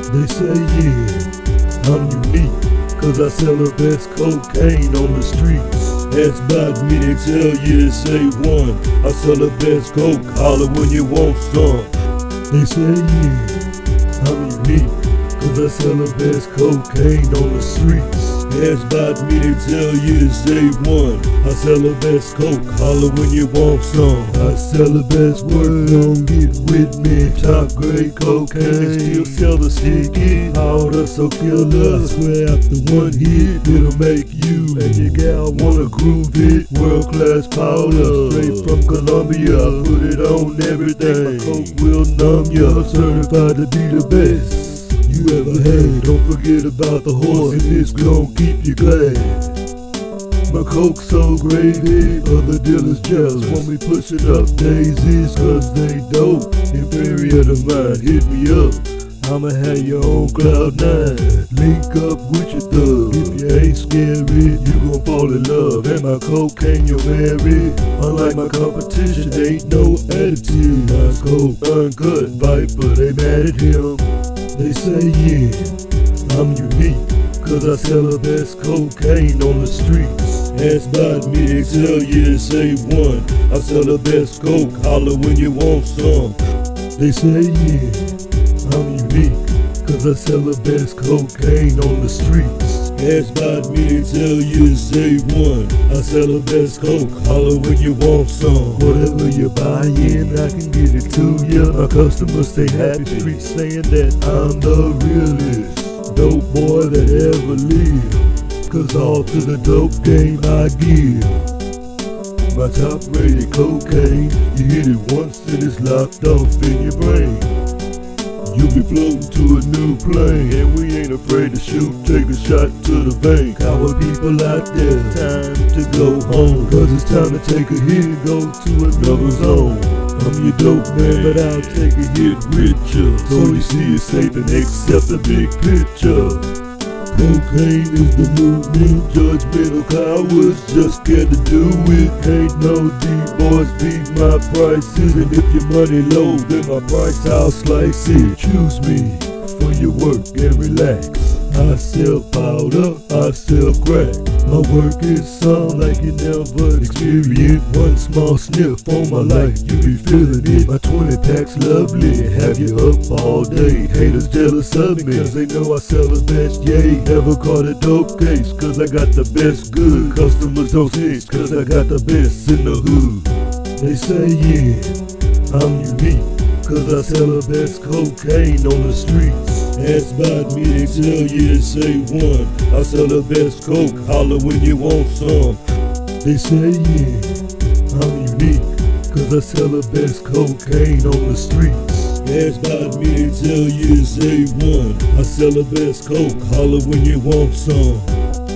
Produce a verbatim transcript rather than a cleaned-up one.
They say yeah, I'm unique, cause I sell the best cocaine on the streets. Ask about me, they tell you it's A one. I sell the best coke, holler when you want some. They say yeah, I'm unique, cause I sell the best cocaine on the streets. Ask about me, they tell you it's A one. I sell the best coke, holler when you want some. I sell the best work, don't get with me. Top grade cocaine, still sell the sticky powder, so killer. I swear after one hit, it'll make you and your gal wanna groove it. World class powder, straight from Colombia. I put it on everything, my coke will numb ya. Certified to be the best you ever had. Don't forget about the horse, and it's gon' keep you glad. My coke so gravy, other dealers jealous. Want me pushing up daisies, cause they dope. Inferior to mine, hit me up, I'ma have your own cloud nine. Link up with your thug. If you ain't scary, you gon' fall in love. And my cocaine you'll marry. Unlike my competition, ain't no attitude. My coke uncut, Viper, they mad at him. They say yeah, I'm unique, cause I sell the best cocaine on the streets. Ask about me, they tell you it's A one. I sell the best coke, holler when you want some. They say yeah, I'm unique, cause I sell the best cocaine on the streets. Ask about me, they tell you it's A one. I sell the best coke, holler when you want some. Whatever you're buying, I can get it to ya. My customers stay happy, street saying that I'm the realest dope boy that ever lived. Cause all to the dope game I give. My top rated cocaine, you hit it once and it's locked off in your brain. You'll be floating to a new plane, and we ain't afraid to shoot, take a shot to the vein. Our people out there, time to go home, cause it's time to take a hit and go to another zone. I'm your dope man, but I'll take a hit with ya, so you see it's safe and accept the big picture. Cocaine is the movement, judgmental cowards just scared to do it. Ain't no D-boys beat my prices, and if your money low, then my price I'll slice it. Choose me for your work and relax. I sell powder, I sell crack. My work is something like you never experienced. One small sniff on my life, you be feeling it. My twenty packs lovely, have you up all day. Haters jealous of me, cause they know I sell the best, yay. Never caught a dope case, cause I got the best good. Customers don't snitch, cause I got the best in the hood. They say yeah, I'm unique, cause I sell the best cocaine on the streets. Ask about me, they tell you it's A one. I sell the best coke, holler when you want some. They say yeah, I'm unique, cause I sell the best cocaine on the streets. Ask about me, they tell you it's A one. I sell the best coke, holler when you want some.